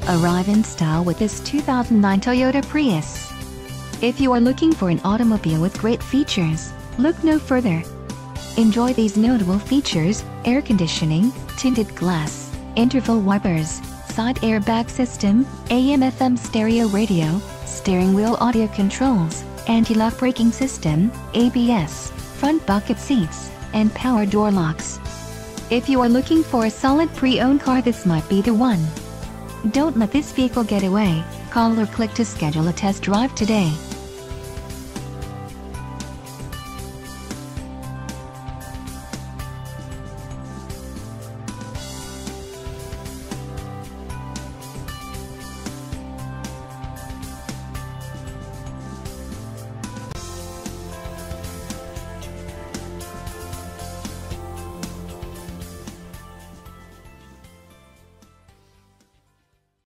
Arrive in style with this 2009 Toyota Prius. If you are looking for an automobile with great features, look no further. Enjoy these notable features: air conditioning, tinted glass, interval wipers, side airbag system, AM/FM stereo radio, steering wheel audio controls, anti-lock braking system, ABS, front bucket seats, and power door locks. If you are looking for a solid pre-owned car, this might be the one. Don't let this vehicle get away. Call or click to schedule a test drive today.